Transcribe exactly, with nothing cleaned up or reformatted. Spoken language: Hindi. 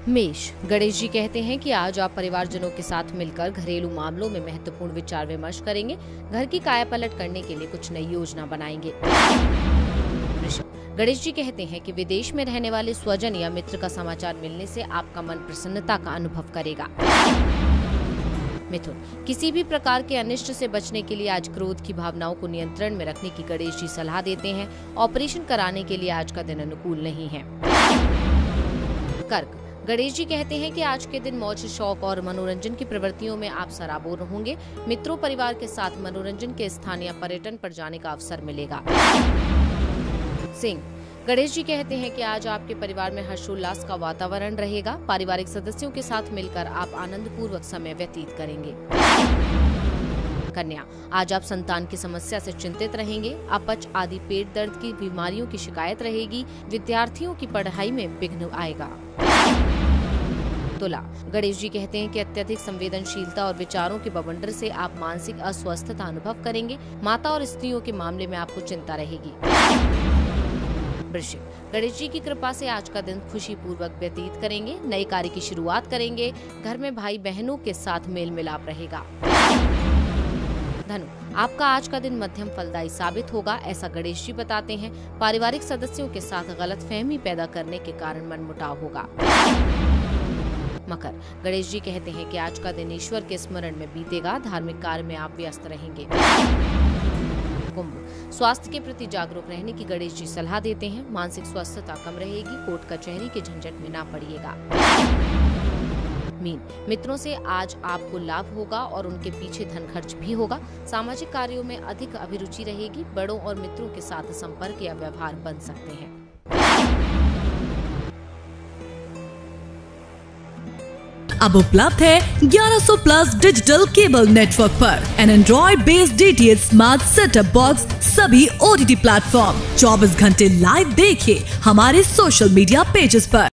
मेष, गणेश जी कहते हैं कि आज आप परिवारजनों के साथ मिलकर घरेलू मामलों में महत्वपूर्ण विचार विमर्श करेंगे। घर की कायापलट करने के लिए कुछ नई योजना बनाएंगे। वृषभ, गणेश जी कहते हैं कि विदेश में रहने वाले स्वजन या मित्र का समाचार मिलने से आपका मन प्रसन्नता का अनुभव करेगा। मिथुन, किसी भी प्रकार के अनिष्ट से बचने के लिए आज क्रोध की भावनाओं को नियंत्रण में रखने की गणेश जी सलाह देते हैं। ऑपरेशन कराने के लिए आज का दिन अनुकूल नहीं है। कर्क, गणेश जी कहते हैं कि आज के दिन मौज शौक और मनोरंजन की प्रवृत्तियों में आप सराबोर होंगे। मित्रों परिवार के साथ मनोरंजन के स्थान या पर्यटन पर जाने का अवसर मिलेगा। सिंह, गणेश जी कहते हैं कि आज आपके परिवार में हर्षोल्लास का वातावरण रहेगा। पारिवारिक सदस्यों के साथ मिलकर आप आनंद पूर्वक समय व्यतीत करेंगे। कन्या, आज आप संतान की समस्या से चिंतित रहेंगे। अपच आदि पेट दर्द की बीमारियों की शिकायत रहेगी। विद्यार्थियों की पढ़ाई में विघ्न आएगा। तुला, गणेश जी कहते हैं कि अत्यधिक संवेदनशीलता और विचारों के बवंडर से आप मानसिक अस्वस्थता अनुभव करेंगे। माता और स्त्रियों के मामले में आपको चिंता रहेगी। वृश्चिक, गणेश जी की कृपा से आज का दिन खुशी पूर्वक व्यतीत करेंगे। नए कार्य की शुरुआत करेंगे। घर में भाई बहनों के साथ मेल मिलाप रहेगा। धनु, आपका आज का दिन मध्यम फलदायी साबित होगा, ऐसा गणेश जी बताते हैं। पारिवारिक सदस्यों के साथ गलतफहमी पैदा करने के कारण मनमुटाव होगा। मकर, गणेश जी कहते हैं कि आज का दिन ईश्वर के स्मरण में बीतेगा। धार्मिक कार्य में आप व्यस्त रहेंगे। कुंभ, स्वास्थ्य के प्रति जागरूक रहने की गणेश जी सलाह देते हैं। मानसिक स्वस्थता कम रहेगी। कोर्ट कचहरी के झंझट में ना पड़िएगा। मीन, मित्रों से आज आपको लाभ होगा और उनके पीछे धन खर्च भी होगा। सामाजिक कार्यों में अधिक अभिरुचि रहेगी। बड़ों और मित्रों के साथ संपर्क या व्यवहार बन सकते हैं। अब उपलब्ध है ग्यारह सौ प्लस डिजिटल केबल नेटवर्क पर an android based D T H smart setup box सभी ओ टी टी प्लेटफॉर्म। चौबीस घंटे लाइव देखिए हमारे सोशल मीडिया पेजेस पर।